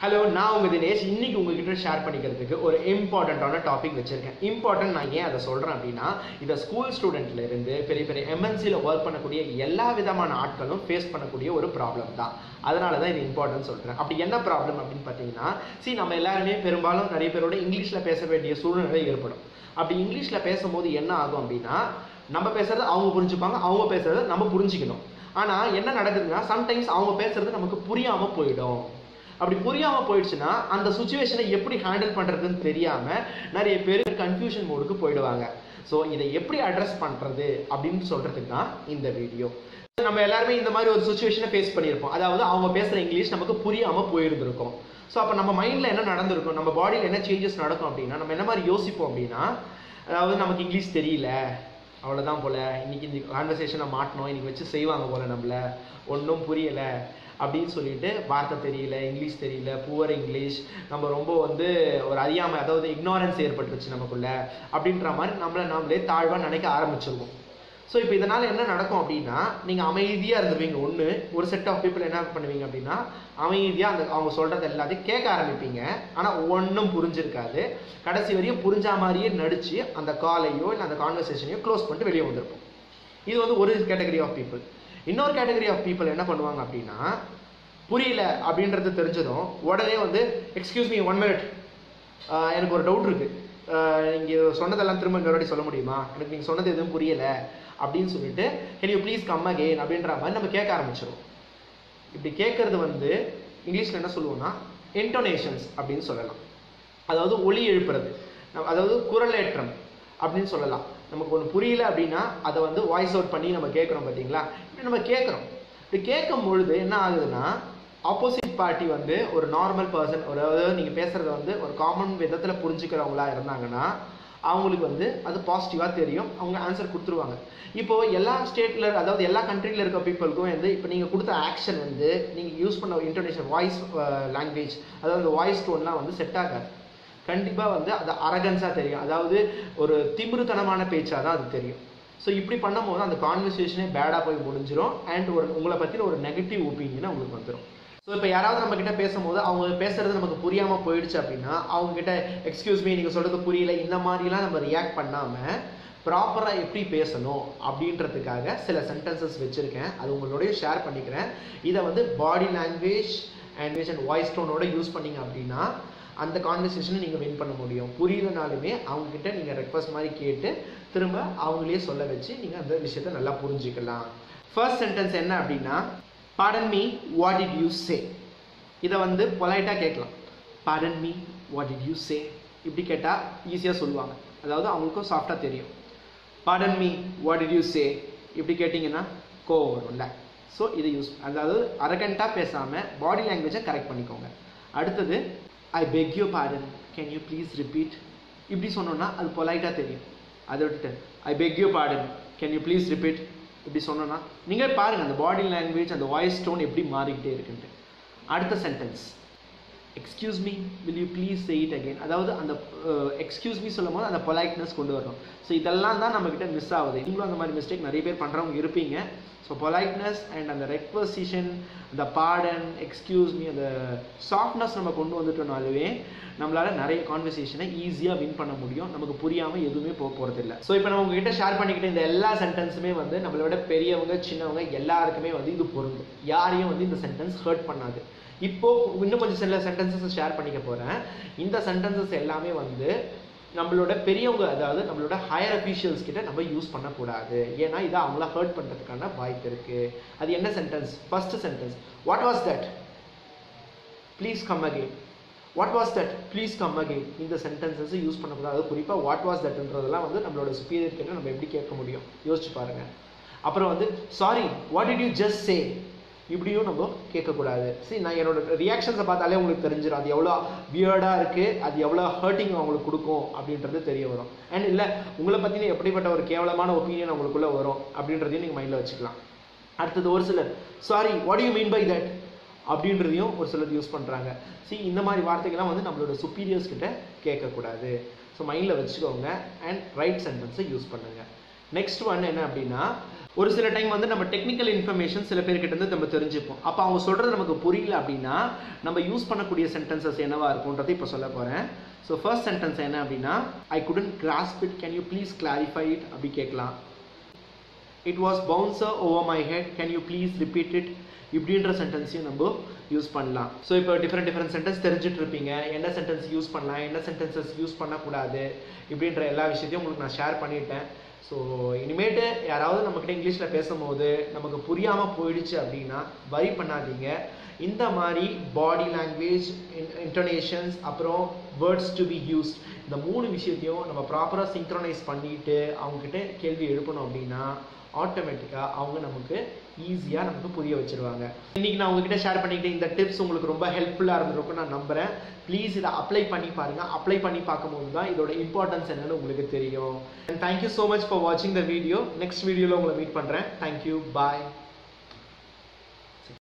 Hello, நான் உங்க தினேஷ். இன்னைக்கு உங்ககிட்ட ஷேர் பண்ணிக்கிறதுக்கு ஒரு இம்பார்ட்டண்ட்டான டாபிக் வச்சிருக்கேன். இம்பார்ட்டன்ட் நான் ஏன் அதை சொல்றேன் அப்படின்னா, இதை ஸ்கூல் ஸ்டூடெண்ட்ல இருந்து பெரிய பெரிய எம்என்சியில் ஒர்க் பண்ணக்கூடிய எல்லா விதமான ஆட்களும் ஃபேஸ் பண்ணக்கூடிய ஒரு ப்ராப்ளம் தான். அதனால தான் இது இம்பார்ட்டன்ட் சொல்றேன். அப்படி என்ன ப்ராப்ளம் அப்படின்னு பார்த்தீங்கன்னா, நம்ம எல்லாருமே பெரும்பாலும் நிறைய பேரோட இங்கிலீஷில் பேச வேண்டிய சூழ்நிலை ஏற்படும். அப்படி இங்கிலீஷில் பேசும்போது என்ன ஆகும் அப்படின்னா, நம்ம பேசுறது அவங்க புரிஞ்சுப்பாங்க, அவங்க பேசுறது நம்ம புரிஞ்சுக்கணும். ஆனால் என்ன நடக்குதுன்னா, சம்டைம்ஸ் அவங்க பேசுறது நமக்கு புரியாமல் போயிடும். அப்படி புரியாமல் போயிடுச்சுன்னா அந்த சுச்சுவேஷனை எப்படி ஹேண்டில் பண்ணுறதுன்னு தெரியாமல் நிறைய பேர் கன்ஃபியூஷன் மோடுக்கு போயிடுவாங்க. ஸோ இதை எப்படி அட்ரஸ் பண்ணுறது அப்படின்னு சொல்கிறதுக்கு தான் இந்த வீடியோ. நம்ம எல்லாருமே இந்த மாதிரி ஒரு சுச்சுவேஷனை ஃபேஸ் பண்ணியிருப்போம். அதாவது அவங்க பேசுகிற இங்கிலீஷ் நமக்கு புரியாமல் போயிருந்திருக்கும். ஸோ அப்போ நம்ம மைண்டில் என்ன நடந்திருக்கும், நம்ம பாடியில் என்ன சேஞ்சஸ் நடக்கும் அப்படின்னா, நம்ம என்ன மாதிரி யோசிப்போம் அப்படின்னா, அதாவது நமக்கு இங்கிலீஷ் தெரியல, அவ்வளோதான் போல், இன்றைக்கி இந்த கான்வர்சேஷனை மாட்டணும், இன்றைக்கி வச்சு செய்வாங்க போல், நம்மளை ஒன்றும் புரியலை அப்படின்னு சொல்லிட்டு, வார்த்தை தெரியல, இங்கிலீஷ் தெரியல, புவர் இங்கிலீஷ், நம்ம ரொம்ப ஒரு அறியாமை, அதாவது இக்னாரன்ஸ் ஏற்பட்டுருச்சு நமக்குள்ள அப்படின்ற மாதிரி நம்மளே தாழ்வாக நினைக்க ஆரம்பிச்சிருவோம். ஸோ இப்போ இதனால் என்ன நடக்கும் அப்படின்னா, நீங்கள் அமைதியாக இருந்துருவீங்க. ஒரு செட் ஆஃப் பீப்புள் என்ன பண்ணுவீங்க அப்படின்னா, அமைதியாக அவங்க சொல்கிறது எல்லாத்தையும் கேட்க ஆரம்பிப்பீங்க. ஆனால் ஒன்றும் புரிஞ்சிருக்காது. கடைசி வரையும் புரிஞ்சா மாதிரியே நடித்து அந்த காலையோ இல்லை அந்த கான்வர்சேஷனையோ க்ளோஸ் பண்ணிட்டு வெளியே வந்திருப்போம். இது ஒரு கேட்டகரி ஆஃப் பீப்புள். இன்னொரு கேட்டகரி ஆஃப் பீப்புள் என்ன பண்ணுவாங்க அப்படின்னா, புரியல அப்படின்றது தெரிஞ்சதும் உடனே எக்ஸ்கியூஸ் மீ 1 minute, எனக்கு ஒரு டவுட் இருக்குது, நீங்கள் சொன்னதெல்லாம் திரும்ப இன்னொரு சொல்ல முடியுமா, எனக்கு நீங்கள் சொன்னது எதுவும் புரியலை அப்படின்னு சொல்லிட்டு, can you please come again அப்படின்ற மாதிரி நம்ம கேட்க ஆரம்பிச்சிடும். இப்படி கேட்கறது இங்கிலீஷில் என்ன சொல்லுவோம்னா இன்டோனேஷன்ஸ் அப்படின்னு சொல்லலாம். அதாவது ஒலி எழுப்புறது, அதாவது குரலேற்றம் அப்படின்னு சொல்லலாம். நமக்கு ஒன்று புரியல அப்படின்னா அதை வாய்ஸ் அவுட் பண்ணி நம்ம கேட்குறோம் பார்த்தீங்களா. இப்படி நம்ம கேட்குறோம். இப்படி கேட்கும் பொழுது என்ன ஆகுதுன்னா, ஆப்போசிட் பார்ட்டி ஒரு நார்மல் பர்சன், அதாவது நீங்கள் பேசுகிறத ஒரு காமன் விதத்தில் புரிஞ்சுக்கிறவங்களா இருந்தாங்கன்னா அவங்களுக்கு அது பாசிட்டிவாக தெரியும், அவங்க ஆன்சர் கொடுத்துருவாங்க. இப்போது எல்லா ஸ்டேட்டில், அதாவது எல்லா கண்ட்ரியில் இருக்க பீப்புளுக்கும் இப்போ நீங்கள் கொடுத்த ஆக்ஷன் நீங்கள் யூஸ் பண்ண இன்டோனேஷன், வாய்ஸ் லாங்குவேஜ், அதாவது அந்த வாய்ஸ் டோன்லாம் செட் ஆகாது. கண்டிப்பாக அது அரகன்ஸாக தெரியும், அதாவது ஒரு திமிருத்தனமான பேச்சாக தான் அது தெரியும். ஸோ இப்படி பண்ணும்போது அந்த கான்வர்சேஷனே பேடாக போய் முடிஞ்சிடும். அண்ட் உங்களை பற்றின ஒரு நெகட்டிவ் ஒப்பீனியனை உங்களுக்கு வந்துடும். ஸோ இப்போ யாராவது நம்மக்கிட்ட பேசும்போது அவங்க பேசுகிறது நமக்கு புரியாமல் போயிடுச்சு அப்படின்னா, அவங்ககிட்ட எக்ஸ்கியூஸ் மீ, நீங்கள் சொல்கிறது புரியல, இந்த மாதிரிலாம் நம்ம ரியாக்ட் பண்ணாமல் ப்ராப்பராக எப்படி பேசணும் அப்படின்றதுக்காக சில சென்டென்சஸ் வச்சுருக்கேன். அது உங்களோடய ஷேர் பண்ணிக்கிறேன். இதை பாடி லாங்குவேஜ் அண்ட் வாய்ஸ் டோனோட யூஸ் பண்ணிங்க அப்படின்னா அந்த கான்வர்சேஷனை நீங்கள் வின் பண்ண முடியும். புரியலனாலுமே அவங்கக்கிட்ட நீங்கள் ரெக்வஸ்ட் மாதிரி கேட்டு திரும்ப அவங்களே சொல்ல வச்சு நீங்கள் அந்த விஷயத்தை நல்லா புரிஞ்சுக்கலாம். ஃபர்ஸ்ட் சென்டென்ஸ் என்ன அப்படின்னா, pardon me, what did you say? இதை பொலைட்டாக கேட்கலாம். pardon me, what did you say? இப்படி கேட்டால் ஈஸியாக சொல்லுவாங்க, அதாவது அவங்களுக்கும் சாஃப்டாக தெரியும். pardon me, what did you say? இப்படி கேட்டிங்கன்னா கோவம் வரும்ல. ஸோ இதை அதாவது அரகண்ட்டாக பேசாமல் பாடி லாங்குவேஜை கரெக்ட் பண்ணிக்கோங்க. அடுத்தது, I beg your pardon, can you please repeat? இப்படி சொன்னோன்னா அது பொலைட்டாக தெரியும். அதை விட்டுட்டு I beg your pardon, can you please repeat? இப்படி சொன்னோன்னா நீங்கள் பாருங்கள் அந்த பாடி லாங்குவேஜ், அந்த வாய்ஸ் டோன் எப்படி மாறிக்கிட்டே இருக்குன்ட்டு. அடுத்த sentence, excuse me, will you please say it again. அதாவது அந்த எக்ஸ்கியூஸ் மீ சொல்லும் போது அந்த பொலைட்னஸ் கொண்டு வரணும். ஸோ இதெல்லாம் தான் நம்மக்கிட்ட மிஸ் ஆகுது. நீங்களும் அந்த மாதிரி மிஸ்டேக் நிறைய பேர் பண்ணுறவங்க இருப்பீங்க. ஸோ பொலைட்னஸ் அண்ட் அந்த ரெக்வசிஷன், அந்த பாடன், எக்ஸ்கியூஸ் மீ, அந்த சாஃப்ட்னஸ் நம்ம கொண்டு வந்துட்டோம்னாலுமே நம்மளால் நிறைய கான்வர்சேஷனை ஈஸியாக வின் பண்ண முடியும். நமக்கு புரியாமல் எதுவுமே போகிறதில்லை. ஸோ இப்போ நம்ம உங்ககிட்ட ஷேர் பண்ணிக்கிட்ட இந்த எல்லா சென்டென்ஸுமே நம்மளை விட பெரியவங்க சின்னவங்க எல்லாருக்குமே இது பொருந்தும். யாரையும் இந்த சென்டென்ஸ் ஹர்ட் பண்ணாது. இப்போது இன்னும் கொஞ்சம் சில சென்டென்சஸ் ஷேர் பண்ணிக்க போகிறேன். இந்த சென்டென்சஸ் எல்லாமே நம்மளோட பெரியவங்க, அதாவது நம்மளோட ஹையர் அஃபீஷியல்ஸ் கிட்ட நம்ம யூஸ் பண்ணக்கூடாது. ஏன்னா இதை அவங்கள ஹர்ட் பண்ணுறதுக்கான வாய்ப்பு இருக்குது. அது என்ன sentence? First sentence, what was that, please come again. What was that, please come again. இந்த சென்டென்சஸ் யூஸ் பண்ணக்கூடாது. அது குறிப்பாக வாட் வாஸ் தட்ன்றதெல்லாம் நம்மளோட சுப்பீரியர் கிட்ட நம்ம எப்படி கேட்க முடியும், யோசிச்சு பாருங்கள். அப்புறம் sorry, what did you just say, இப்படியும் நம்ம கேட்கக்கூடாது. நான் என்னோட ரியாக்ஷன்ஸை பார்த்தாலே உங்களுக்கு தெரிஞ்சிடும் அது எவ்வளோ வியர்டாக இருக்குது, அது எவ்வளோ ஹர்ட்டிங் அவங்களுக்கு கொடுக்கும் அப்படின்றது தெரிய வரும். அண்ட் இல்லை உங்களை பற்றின எப்படிப்பட்ட ஒரு கேவலமான ஒப்பீனியன் அவங்களுக்குள்ளே வரும் அப்படின்றதையும் நீங்கள் மைண்டில் வச்சுக்கலாம். அடுத்தது, ஒரு சிலர் sorry what you mean by that அப்படின்றதையும் ஒரு சிலர் யூஸ் பண்ணுறாங்க. இந்த மாதிரி வார்த்தைகள்லாம் நம்மளோட சுப்பீரியர்ஸ் கிட்ட கேட்கக்கூடாது. ஸோ மைண்டில் வச்சுக்கோங்க அண்ட் ரைட் சென்டென்ஸை யூஸ் பண்ணுங்கள். நெக்ஸ்ட் ஒன் என்ன அப்படின்னா, ஒரு சில டைம் வந்து நம்ம டெக்னிக்கல் இன்ஃபர்மேஷன் சில பேர்கிட்ட இருந்து நம்ம தெரிஞ்சுப்போம். அப்போ அவங்க சொல்கிறது நமக்கு புரியல அப்படின்னா நம்ம யூஸ் பண்ணக்கூடிய சென்டென்சஸ் என்னவா இருக்கும்ன்றதை இப்போ சொல்ல போகிறேன். ஸோ ஃபர்ஸ்ட் சென்டென்ஸ் என்ன அப்படின்னா, I couldn't grasp it, can you please clarify it அப்படி கேட்கலாம். It was bouncer over my head, can you please repeat it இப்படின்ற சென்டென்ஸையும் நம்ம யூஸ் பண்ணலாம். ஸோ இப்போ டிஃப்ரெண்ட் சென்டென்ஸ் தெரிஞ்சுட்டு இருப்பீங்க, என்ன சென்டென்ஸ் யூஸ் பண்ணலாம், என்ன சென்டென்சஸ் யூஸ் பண்ணக்கூடாது இப்படின்ற எல்லா விஷயத்தையும் உங்களுக்கு நான் ஷேர் பண்ணிட்டேன். ஸோ இனிமேட்டு யாராவது நம்மக்கிட்ட இங்கிலீஷில் பேசும்போது நமக்கு புரியாமல் போயிடுச்சு அப்படின்னா வரி பண்ணாதீங்க. இந்த மாதிரி பாடி லாங்குவேஜ், இன்டோனேஷன்ஸ், அப்புறம் வேர்ட்ஸ் டு பி யூஸ்ட், இந்த 3 விஷயத்தையும் நம்ம ப்ராப்பராக சிங்க்ரனைஸ் பண்ணிட்டு அவங்கக்கிட்ட கேள்வி எழுப்பணும் அப்படின்னா ஆட்டோமேட்டிக்காக அவங்க நமக்கு ஈஸியாக நமக்கு புரிய வச்சுருவாங்க. இன்றைக்கி நான் உங்ககிட்ட ஷேர் பண்ணிக்கிட்டு இந்த டிப்ஸ் உங்களுக்கு ரொம்ப ஹெல்ப்ஃபுல்லாக இருந்திருக்கும் நான் நம்புகிறேன். ப்ளீஸ் இதை அப்ளை பண்ணி பாருங்கள். அப்ளை பண்ணி பார்க்கும்போது தான் இதோட இம்பார்ட்டன்ஸ் என்னன்னு உங்களுக்கு தெரியும். And thank you so much for வாட்சிங் த வீடியோ. நெக்ஸ்ட் வீடியோவில் உங்களை மீட் பண்ணுறேன். தேங்க்யூ, பாய்.